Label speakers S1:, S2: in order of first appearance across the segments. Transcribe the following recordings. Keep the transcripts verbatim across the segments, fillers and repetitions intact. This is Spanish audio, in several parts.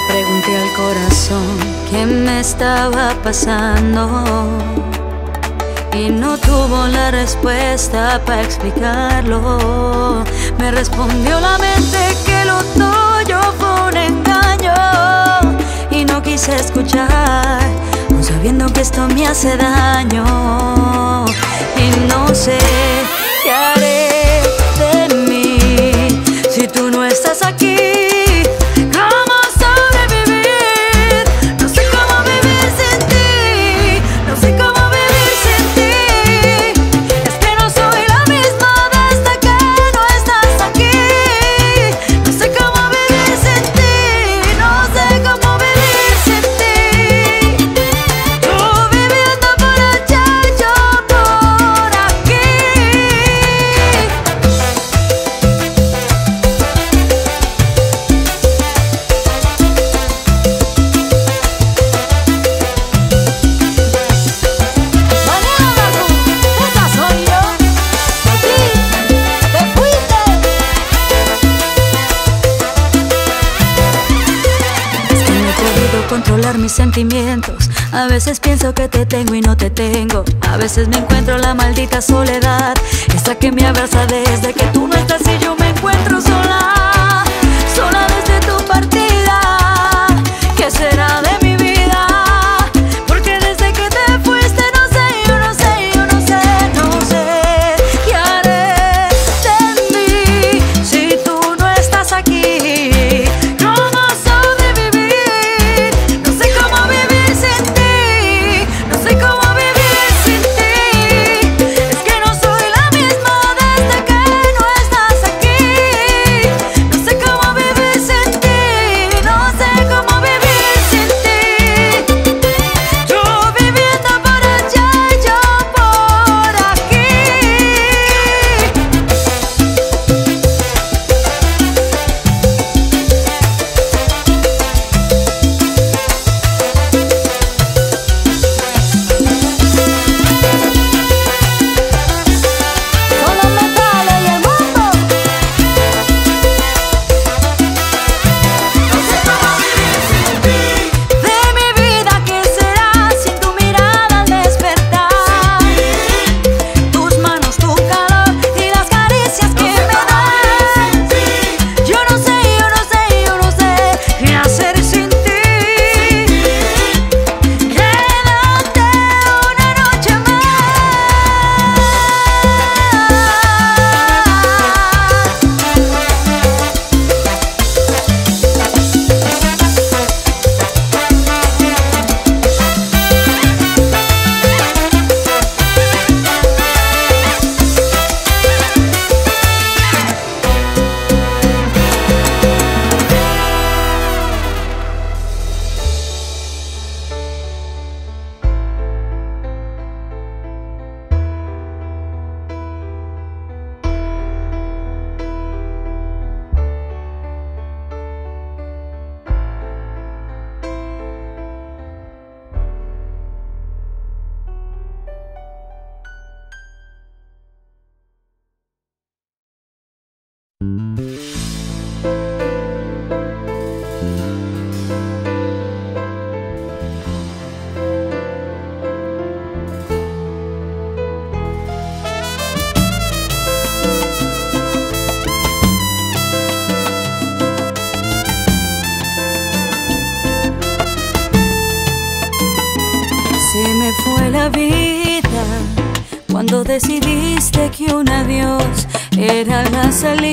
S1: Pregunté al corazón qué me estaba pasando y no tuvo la respuesta para explicarlo. Me respondió la mente que lo tuyo fue un engaño y no quise escuchar, aun sabiendo que esto me hace daño. Y no sé qué haré de mí si tú no estás aquí. Controlar mis sentimientos. A veces pienso que te tengo y no te tengo. A veces me encuentro la maldita soledad, esa que me abraza desde que tú no estás y yo me encuentro sola. Sola desde tu partida. ¿Qué será de mi vida? Porque desde que te fuiste no sé, yo no sé, yo no sé, no sé qué haré de mí si tú no estás aquí. Se me fue la vida cuando decidiste que un adiós era la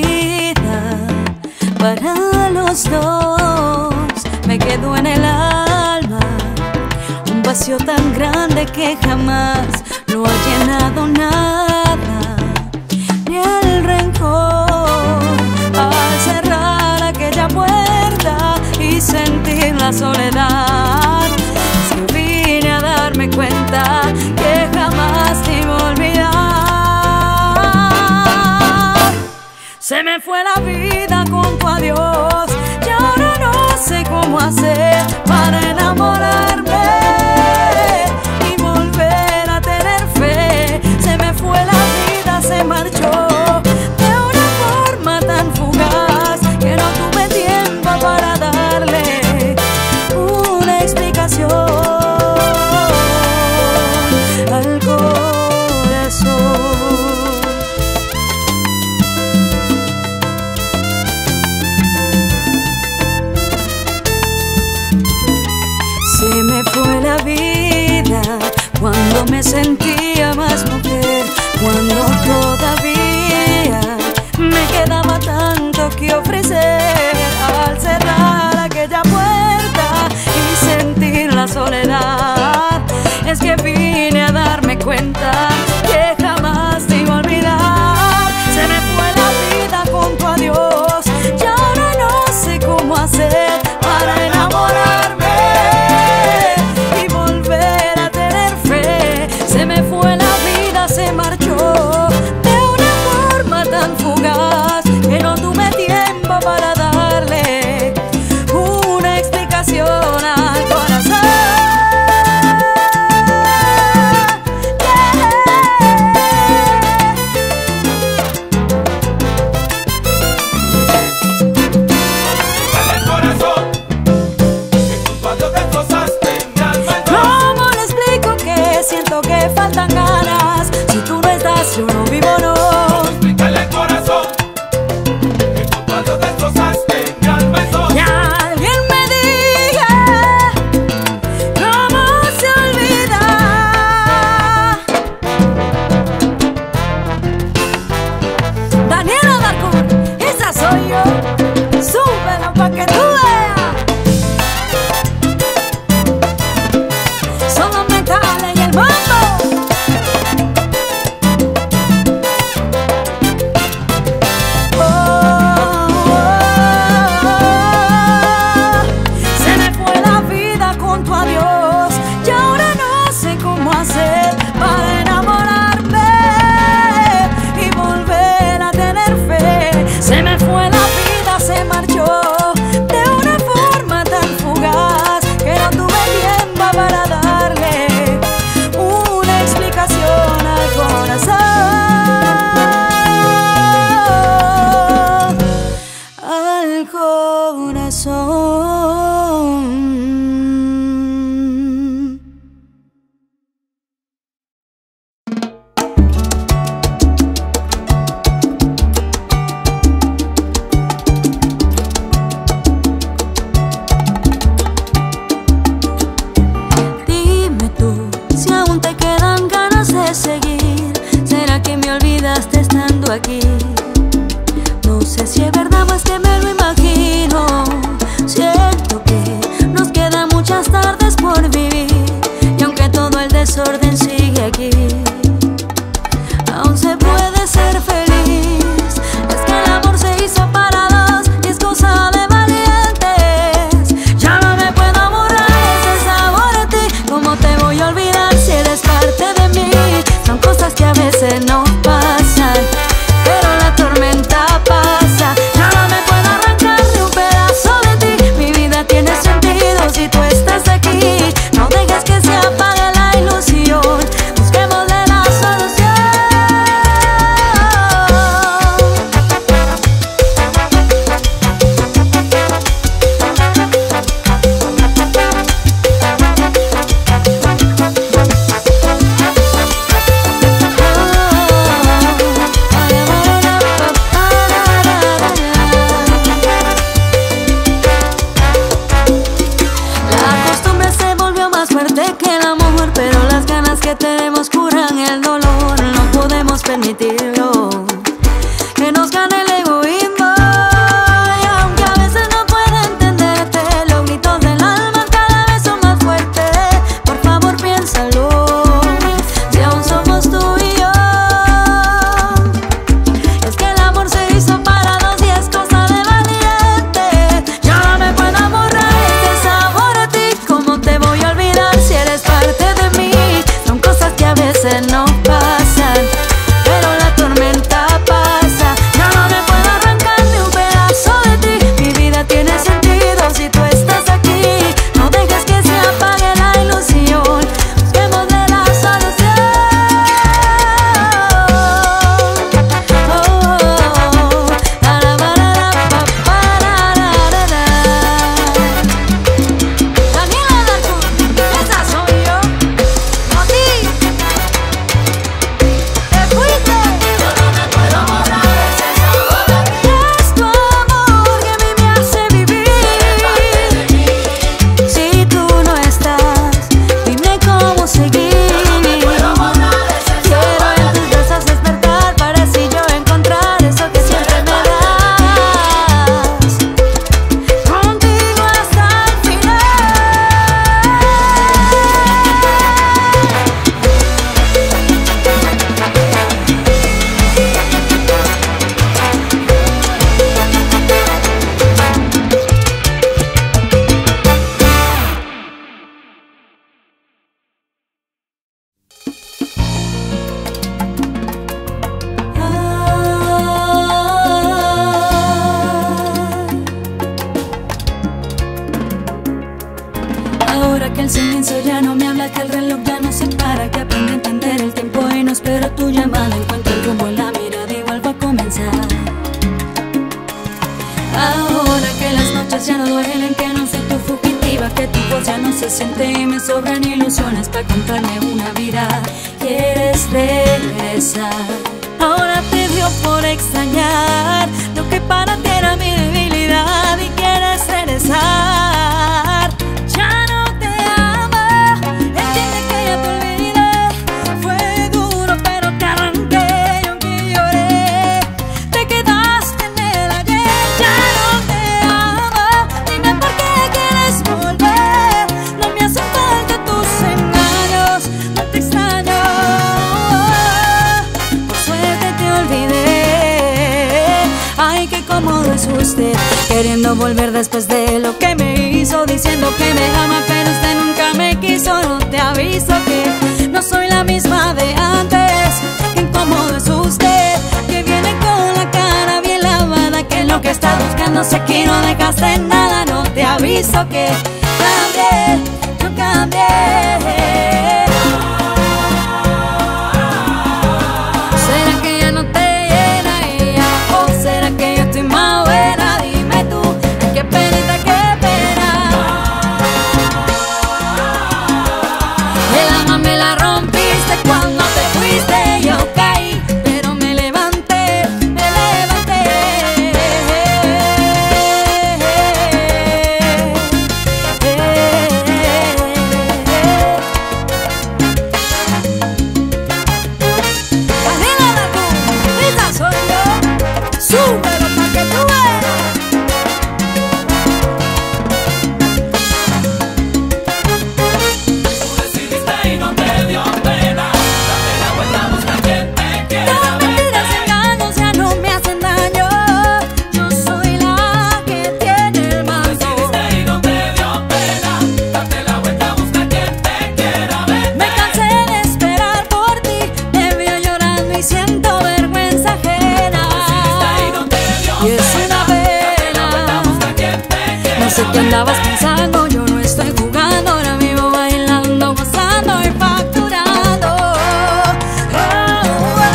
S1: salida para los dos. Me quedó en el alma un vacío tan grande que jamás lo ha llenado nada, ni el rencor. Al cerrar aquella puerta y sentir la soledad, vine a darme cuenta que jamás te iba a olvidar. Se me fue la vida con tu adiós y ahora no sé cómo hacer para enamorarme y volver a tener fe. Se me fue la vida, se marchó de una forma tan fugaz que no tuve tiempo para darle yo me sentía más mujer, cuando todavía me quedaba tanto que ofrecer. Al cerrar aquella puerta y sentir la soledad, es que vine a darme cuenta que jamás te iba a olvidar. Se me fue la vida junto a Dios y ahora no sé cómo hacer para enamorarme y volver a tener fe. Se me fue la vida, se marchó de una forma tan fugaz que no tuve tiempo para darle una explicación al corazón. Siento que faltan ganas, si tú no estás yo no vivo, no.
S2: Explícale al corazón que junto a Dios destrozaste mi alma en dos.
S1: Y alguien me diga cómo se olvida. Daniela Darcón, esa soy yo. Súbela pa' que tú veas. Son los metales y el mambo. Se me fue la vida junto a Dios y ahora no sé cómo hacer para enamorarme y volver a tener fe. Se me fue la vida, se marchó de una forma tan fugaz que no tuve tiempo para darle una explicación al corazón, al corazón. Dime tú si aún te quedan ganas de seguir. ¿Será que me olvidaste estando aquí? No sé si es verdad, más que me lo imagino. Siento que nos quedan muchas tardes por vivir y aunque todo el desorden sigue aquí, aún se puede ser feliz. Es que el amor se hizo para dos y es cosa de valientes. Ya no me puedo borrar ese sabor de ti. ¿Cómo te voy a olvidar si eres parte de mí? Son cosas que a veces no pasan, pero la tormenta pasa. Ya no me puedo arrancar ni un pedazo de ti. Mi vida tiene sentido si tú estás aquí. No dejes que se apague la ilusión. Busquémosle la solución. La costumbre se volvió más fuerte que el amor, pero las ganas que tenemos curan el dolor. No podemos permitirlo que nos gane el egoísmo. Y aunque a veces no pueda entenderte, los gritos del alma cada vez son más fuertes. Por favor piénsalo, si aún somos tú y yo. Es que el amor se hizo para dos y es cosa de valiente. Ya no me puedo borrar este sabor a ti. ¿Cómo te voy a olvidar si eres parte de mí? Son cosas que a veces no pasan, pero la tormenta pasa. Ya no me puedo arrancar ni un pedazo de ti. Mi vida tiene sentido si tú estás aquí. No dejes que se apague la ilusión. Busquémosle la solución. Oh, oh, oh. La, la, la, la, la, pa, pa, la, la, la, la. Daniela Darcón, esa soy yo. No ti. pienso, ya no me hablas, que el reloj ya no se para, que aprendí a entender el tiempo y no espero tu llamada. Encuentro el rumbo en la mirada y vuelvo a comenzar. Ahora que las noches ya no duelen, que no soy tu fugitiva, que tu voz ya no se siente y me sobran ilusiones para contarme una vida. Quieres regresar, ahora te dio por extrañar lo que para ti era mi debilidad y quieres regresar. Ya no te amo, entiende que ya te olvidé. Fue duro pero te arranqué y aunque lloré, te quedaste en el ayer. Ya no te amo, dime por qué quieres volver. No me hacen falta tus engaños, no te extraño. Por suerte te olvidé. Ay, qué cómodo es usted, queriendo volver después de lo que me hizo, diciendo que me ama pero usted nunca me quiso. No te aviso que no soy la misma de antes. Qué incómodo es usted, que viene con la cara bien lavada, que lo que está buscando sé que no dejaste nada. No te aviso que cambié, yo cambié. ¿Será que ya no te llena ella? ¿O será que yo estoy más buena? Dime tú, qué penita, qué pena. El alma me la rompiste cuando te fuiste. Yo caí, pero me levanté, me levanté. Daniela, tú, esa soy yo. Súbelo pa' que tú veas.
S2: Tú decidiste y no te dio pena. Date la vuelta, busca quien te quiera
S1: Las mentiras y
S2: ver.
S1: engaños ya no me hacen daño. Yo soy la que tiene el
S2: Tú
S1: mando.
S2: decidiste y no te dio pena. Date la vuelta, busca quien te quiera ver.
S1: Me cansé de esperar por ti, te veo llorando y siento vergüenza ajena.
S2: Y no te dio
S1: Y es una pena,
S2: busca quien te quiera
S1: no sé qué andabas pensando, yo no estoy jugando, ahora vivo bailando, gozando y facturando. Oh,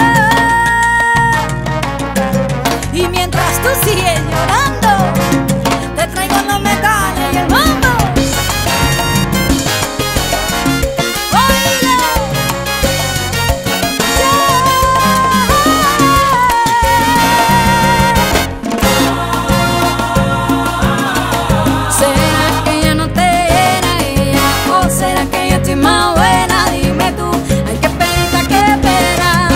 S1: oh. Y mientras tú sigues llorando, te traigo los metales y el mambo. Oílo. ¿Será que ya no te llena ella? ¿O será que yo estoy más buena? Dime tú, ay, qué penita, qué pena.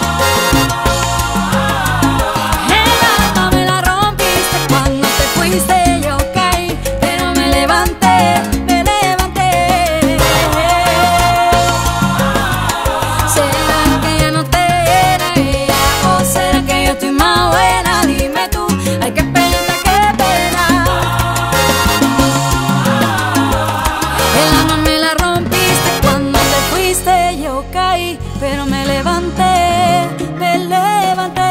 S1: El alma me la rompiste cuando te fuiste. Yo caí, pero me levanté, me levanté. ¿Será que ya no te llena ella? ¿O será que yo estoy más buena? Dime tú, ay, qué penita, qué pena. El alma me la rompiste cuando te fuiste. Yo caí, pero me levanté, me levanté.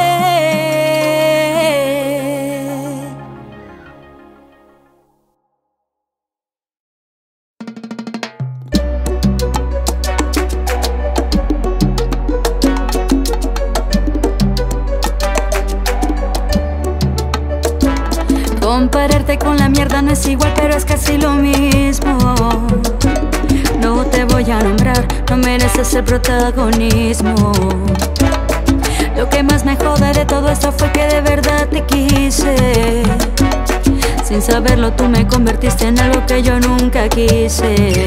S1: Compararte con la mierda no es igual, pero es casi lo mismo. No te voy a nombrar, no mereces el protagonismo. Lo que más me jode de todo esto fue que de verdad te quise. Sin saberlo tú me convertiste en algo que yo nunca quise.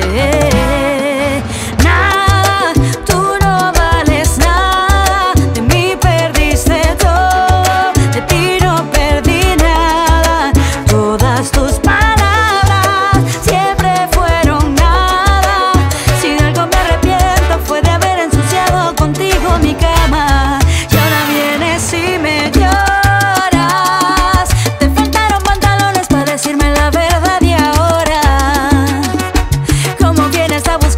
S1: Nada, tú no vales nada, de mí perdiste todo, de ti no perdí nada. Todas tus palabras siempre fueron nada. Si de algo me arrepiento fue de haber ensuciado contigo mi cama. Y ahora vienes y me lloras. Te faltaron pantalones para decirme la verdad y ahora, como vienes a buscar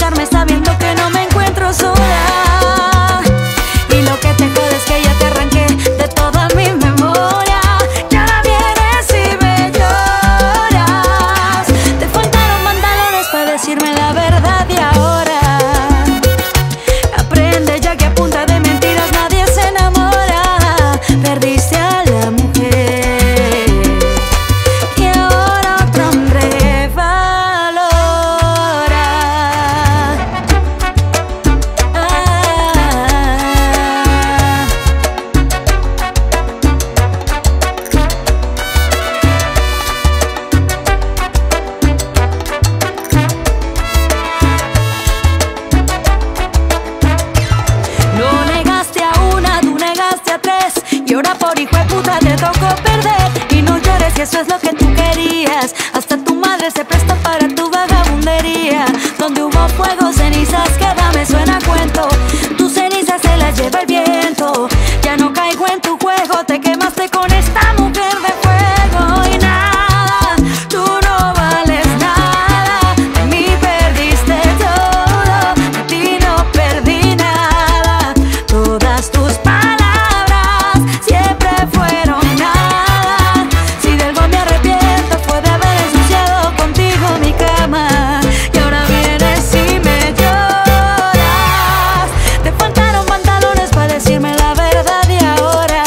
S1: eso es lo que tú querías. Hasta tu madre se presta para tu vagabundería. Donde hubo fuego, cenizas queda, me suena a cuento. Tus cenizas se las lleva el viento. Ya no caigo en tu juego, te quemaste con esta mujer de fuego. Y nada, tú no vales nada. De mí perdiste todo, de ti no perdí nada. Todas tus palabras siempre fueron nada. Si de algo me arrepiento fue de haber ensuciado contigo mi cama. Y ahora vienes y me lloras. Te faltaron pantalones para decirme la verdad. Y ahora,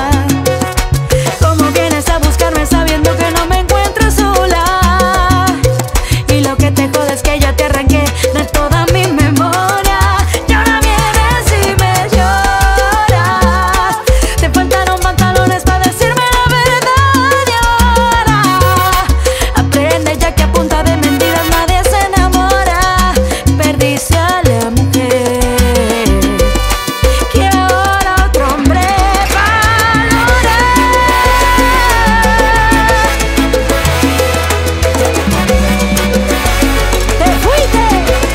S1: ¿cómo vienes a buscarme sabiendo que no me encuentro sola? Y lo que te jode es que ya te arranqué de toda mi memoria. Y ahora vienes y me lloras. Te faltaron pantalones para decirme la verdad. Y ahora, aprende ya que a punta de mentiras nadie se enamora. Perdiste a la mujer que ahora otro hombre valora. Te fuiste,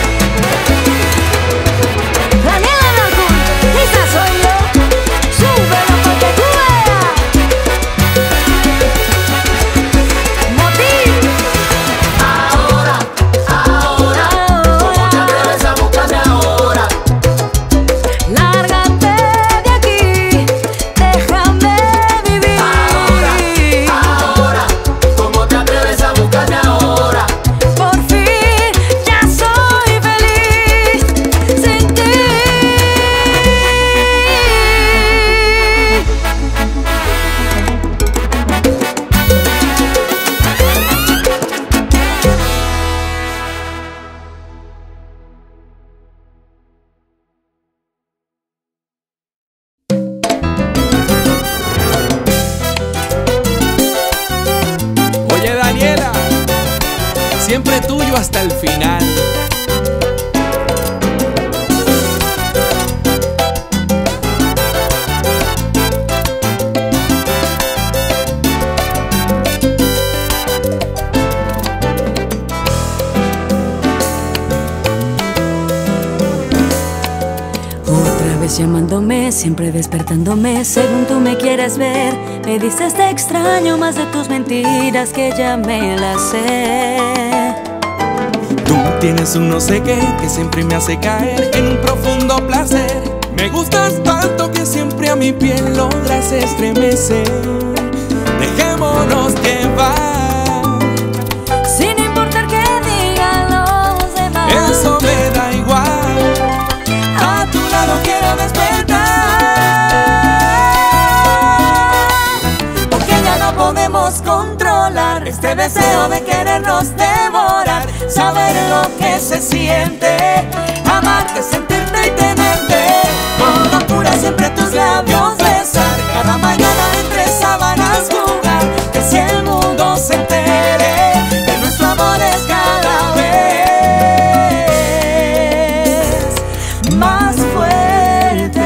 S1: Daniela Nalcún, esa soy yo. Súbelo pa' que tú veas. Motiv.
S2: Ahora, ahora, ¿cómo te atreves a buscarme ahora?
S1: Lárgate de aquí, déjame vivir.
S2: Ahora, ¿cómo te atreves a buscarme ahora?
S1: Por fin ya soy feliz sin ti.
S3: Oye Daniela, siempre tuyo hasta el final.
S1: Otra vez llamándome, siempre despertándome, según tú me quieres ver. Me dices te extraño más de tus mentiras que ya me las sé.
S3: Tú tienes un no sé qué que siempre me hace caer en un profundo placer. Me gustas tanto que siempre a mi piel logras estremecer. Dejémonos llevar,
S1: Sin importar que digan los demás.
S3: eso me da igual. A tu lado quiero despertar,
S1: Porque ya no podemos controlar este deseo de querernos devorar.
S3: saber lo que se siente, amarte, sentirte y tenerte.
S1: Con locura siempre tus labios besar.
S3: Cada mañana entre sábanas jugar, que si el mundo se entere que nuestro amor es cada vez
S1: Más fuerte.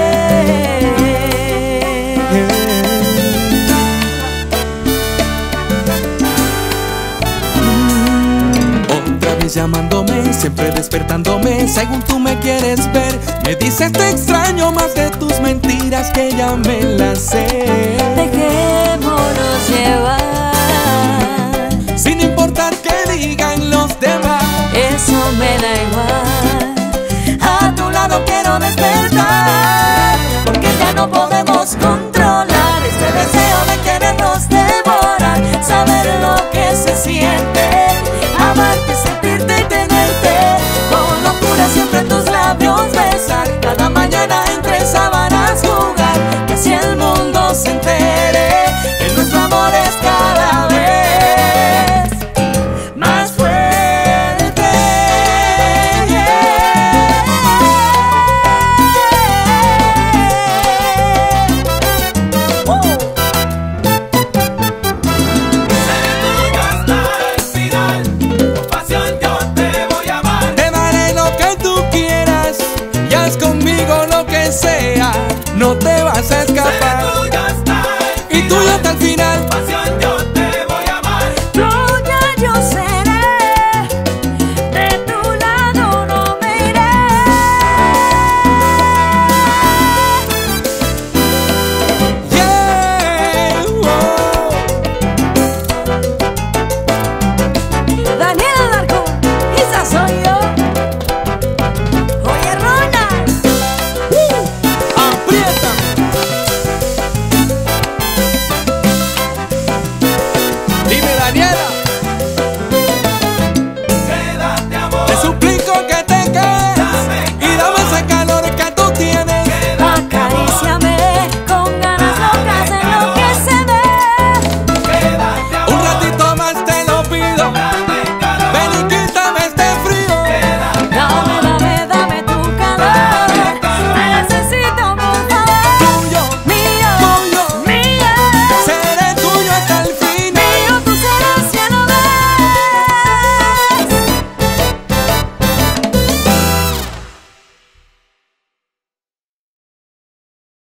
S3: Otra vez llamándome, siempre despertándome, según tú me quieres ver. Me dices te extraño más de tus mentiras que ya me las sé.
S1: Dejémonos llevar.
S3: Sin importar que digan los demás,
S1: Eso me da igual.
S3: a tu lado quiero despertar,
S1: Porque ya no podemos controlar este deseo de querernos devorar.
S3: saber lo que se siente, amarte, sentirte y tenerte. Con locura siempre tus labios besar, cada mañana entre sábanas jugar, que si el mundo se entere que nuestro amor es cada vez más fuerte.
S2: Seré tuyo hasta el final. Con pasión yo te voy a amar.
S3: Te daré lo que tú quieras y haz conmigo lo que sea, no te vas a escapar.